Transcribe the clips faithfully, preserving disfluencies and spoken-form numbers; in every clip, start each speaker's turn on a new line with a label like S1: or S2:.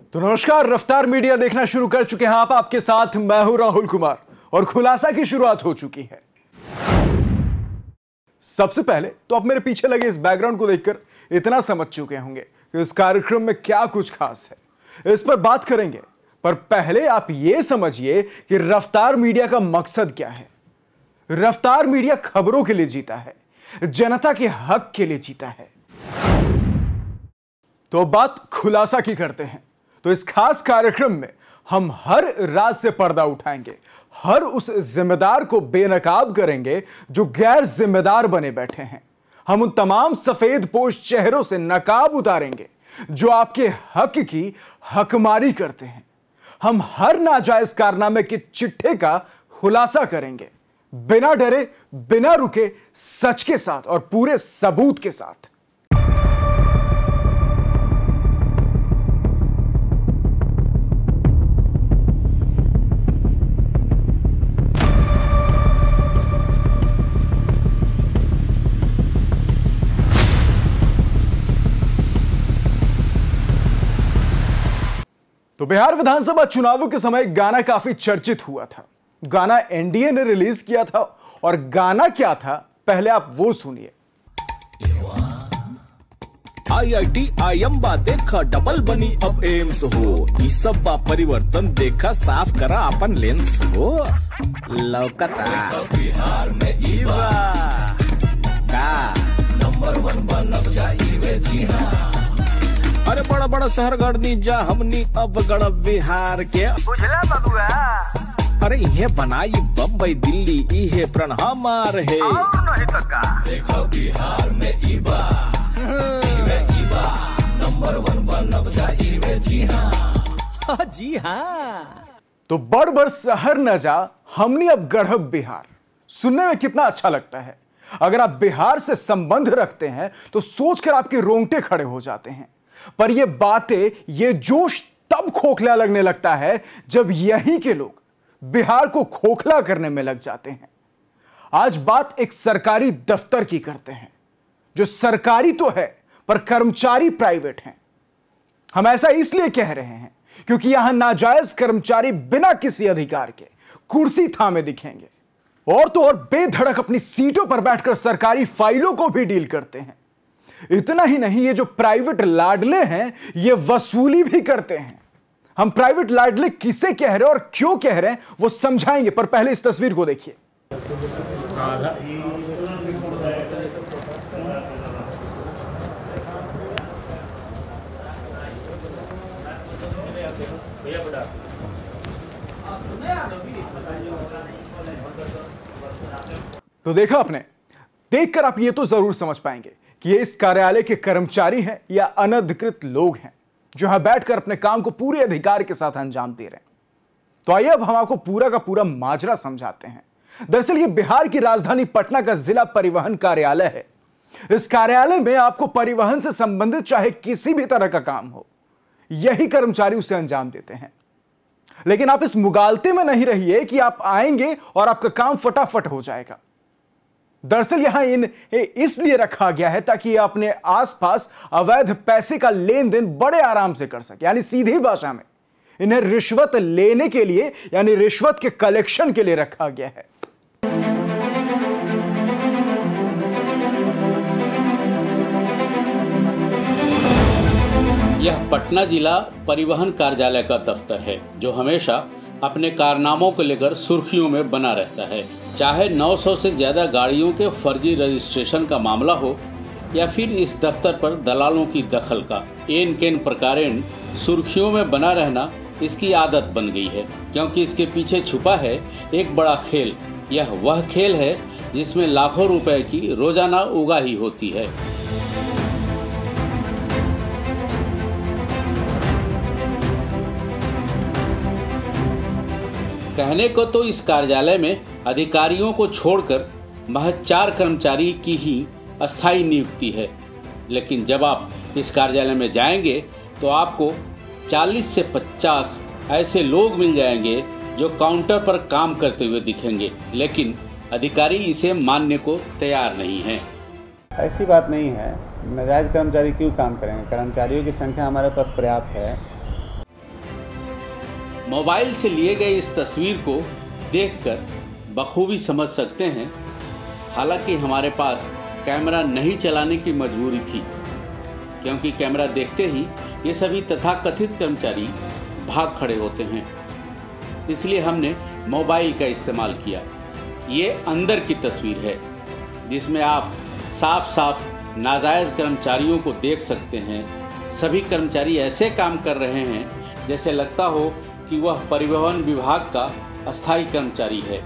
S1: तो नमस्कार, रफ्तार मीडिया देखना शुरू कर चुके हैं आप। आपके साथ मैं हूं राहुल कुमार और खुलासा की शुरुआत हो चुकी है। सबसे पहले तो आप मेरे पीछे लगे इस बैकग्राउंड को देखकर इतना समझ चुके होंगे कि इस कार्यक्रम में क्या कुछ खास है, इस पर बात करेंगे। पर पहले आप यह समझिए कि रफ्तार मीडिया का मकसद क्या है। रफ्तार मीडिया खबरों के लिए जीता है, जनता के हक के लिए जीता है। तो बात खुलासा की करते हैं। तो इस खास कार्यक्रम में हम हर राज से पर्दा उठाएंगे, हर उस जिम्मेदार को बेनकाब करेंगे जो गैर जिम्मेदार बने बैठे हैं। हम उन तमाम सफेद पोश चेहरों से नकाब उतारेंगे जो आपके हक की हकमारी करते हैं। हम हर नाजायज कारनामे के चिट्ठे का खुलासा करेंगे, बिना डरे, बिना रुके, सच के साथ और पूरे सबूत के साथ। तो बिहार विधानसभा चुनावों के समय गाना काफी चर्चित हुआ था। गाना एनडीए ने रिलीज किया था और गाना क्या था, पहले आप वो सुनिए।
S2: आई आई टी आई एम बा देखा, डबल बनी अब एम्स हो। इस सब बा परिवर्तन देखा, साफ करा अपन लेंस हो। लौकता बिहार में ईवा का नंबर वन बनब जाइए जी हाँ। अरे बड़ा बड़ा शहर गढ़नी जा हमनी अब गढ़ बिहार के बुझला बबुआ। अरे ये बनाई बम्बई दिल्ली इहे प्रण हमार है। और नहीं तो का देखो बिहार में ईबा इवे ईबा नंबर वन बनब जाइए जी हाँ जी हाँ।
S1: तो बड़ बड़ शहर न जा हमनी अब गढ़ब बिहार, सुनने में कितना अच्छा लगता है। अगर आप बिहार से संबंध रखते हैं तो सोचकर आपके रोंगटे खड़े हो जाते हैं। पर ये बातें, ये जोश तब खोखला लगने लगता है जब यहीं के लोग बिहार को खोखला करने में लग जाते हैं। आज बात एक सरकारी दफ्तर की करते हैं, जो सरकारी तो है पर कर्मचारी प्राइवेट हैं। हम ऐसा इसलिए कह रहे हैं क्योंकि यहां नाजायज कर्मचारी बिना किसी अधिकार के कुर्सी थामे दिखेंगे, और तो और बेधड़क अपनी सीटों पर बैठकर सरकारी फाइलों को भी डील करते हैं। इतना ही नहीं, ये जो प्राइवेट लाडले हैं ये वसूली भी करते हैं। हम प्राइवेट लाडले किसे कह रहे हैं और क्यों कह रहे हैं वो समझाएंगे, पर पहले इस तस्वीर को देखिए। तो देखा आपने, देखकर आप ये तो जरूर समझ पाएंगे कि ये इस कार्यालय के कर्मचारी हैं या अनधिकृत लोग हैं जो यहां बैठकर अपने काम को पूरे अधिकार के साथ अंजाम दे रहे हैं। तो आइए अब हम आपको पूरा का पूरा माजरा समझाते हैं। दरअसल ये बिहार की राजधानी पटना का जिला परिवहन कार्यालय है। इस कार्यालय में आपको परिवहन से संबंधित चाहे किसी भी तरह का काम हो, यही कर्मचारी उसे अंजाम देते हैं। लेकिन आप इस मुगालते में नहीं रहिए कि आप आएंगे और आपका काम फटाफट हो जाएगा। दरअसल यहां इन इसलिए रखा गया है ताकि अपने आसपास अवैध पैसे का लेन देन बड़े आराम से कर सके। यानी सीधी भाषा में इन्हें रिश्वत लेने के लिए, यानी रिश्वत के कलेक्शन के लिए रखा गया है।
S3: यह पटना जिला परिवहन कार्यालय का दफ्तर है जो हमेशा अपने कारनामों को लेकर सुर्खियों में बना रहता है। चाहे नौ सौ से ज़्यादा गाड़ियों के फर्जी रजिस्ट्रेशन का मामला हो या फिर इस दफ्तर पर दलालों की दखल का, एन केन प्रकारेण सुर्खियों में बना रहना इसकी आदत बन गई है, क्योंकि इसके पीछे छुपा है एक बड़ा खेल। यह वह खेल है जिसमें लाखों रुपए की रोजाना उगाही होती है। कहने को तो इस कार्यालय में अधिकारियों को छोड़कर महज चार कर्मचारी की ही अस्थायी नियुक्ति है, लेकिन जब आप इस कार्यालय में जाएंगे तो आपको चालीस से पचास ऐसे लोग मिल जाएंगे जो काउंटर पर काम करते हुए दिखेंगे, लेकिन अधिकारी इसे मानने को तैयार नहीं हैं।
S4: ऐसी बात नहीं है, नाजायज़ कर्मचारी क्यों काम करेंगे, कर्मचारियों की संख्या हमारे पास पर्याप्त है।
S3: मोबाइल से लिए गए इस तस्वीर को देखकर बखूबी समझ सकते हैं, हालांकि हमारे पास कैमरा नहीं चलाने की मजबूरी थी, क्योंकि कैमरा देखते ही ये सभी तथाकथित कर्मचारी भाग खड़े होते हैं। इसलिए हमने मोबाइल का इस्तेमाल किया। ये अंदर की तस्वीर है जिसमें आप साफ साफ नाजायज़ कर्मचारियों को देख सकते हैं। सभी कर्मचारी ऐसे काम कर रहे हैं जैसे लगता हो कि वह परिवहन विभाग का अस्थायी कर्मचारी है।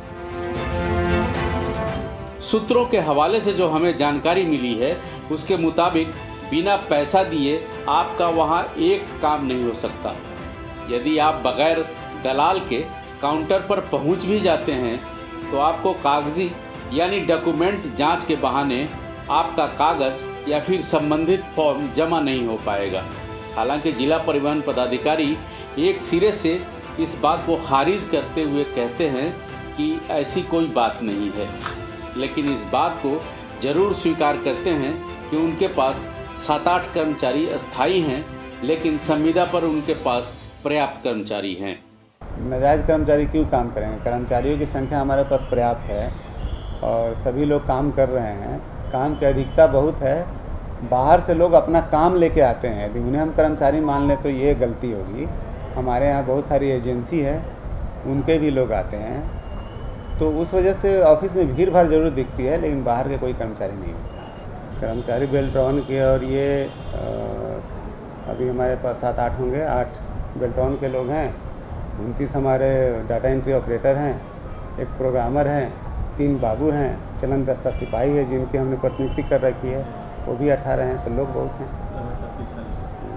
S3: सूत्रों के हवाले से जो हमें जानकारी मिली है उसके मुताबिक बिना पैसा दिए आपका वहां एक काम नहीं हो सकता। यदि आप बगैर दलाल के काउंटर पर पहुंच भी जाते हैं तो आपको कागजी यानी डॉक्यूमेंट जांच के बहाने आपका कागज़ या फिर संबंधित फॉर्म जमा नहीं हो पाएगा। हालांकि जिला परिवहन पदाधिकारी एक सिरे से इस बात को खारिज करते हुए कहते हैं कि ऐसी कोई बात नहीं है, लेकिन इस बात को ज़रूर स्वीकार करते हैं कि उनके पास सात आठ कर्मचारी अस्थायी हैं, लेकिन संविदा पर उनके पास पर्याप्त कर्मचारी हैं।
S4: नाजायज़ कर्मचारी क्यों काम करेंगे? कर्मचारियों की संख्या हमारे पास पर्याप्त है और सभी लोग काम कर रहे हैं। काम की अधिकता बहुत है। बाहर से लोग अपना काम लेके आते हैं, यदि उन्हें हम कर्मचारी मान लें तो ये गलती होगी। हमारे यहाँ बहुत सारी एजेंसी है, उनके भी लोग आते हैं, तो उस वजह से ऑफिस में भीड़ भाड़ जरूर दिखती है, लेकिन बाहर के कोई कर्मचारी नहीं होता। कर्मचारी बेल्ट्रॉन के और ये अभी हमारे पास सात आठ होंगे, आठ बेल्ट्रॉन के लोग हैं, उनतीस हमारे डाटा एंट्री ऑपरेटर हैं, एक प्रोग्रामर हैं, तीन बाबू हैं, चलन दस्ता सिपाही है जिनकी हमने प्रतिनियुक्ति कर रखी है, वो भी अठारह हैं, तो लोग बहुत हैं।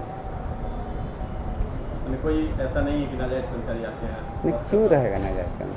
S5: कोई ऐसा नहीं है कि नाजायज़ कर्मचारी आते हैं?
S4: नहीं, क्यों रहेगा नाजायज़ कर्मचारी?